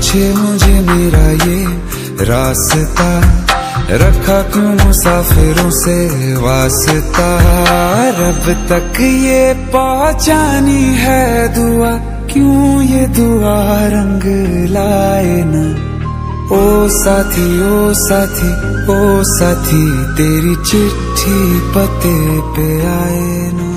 पूछे मुझे मेरा ये रास्ता, रखा क्यों मुसाफिरों से वास्ता। रब तक ये पहुंचानी है दुआ, क्यों ये दुआ रंग लाए ना। ओ साथी ओ साथी ओ साथी, तेरी चिट्ठी पते पे आए ना।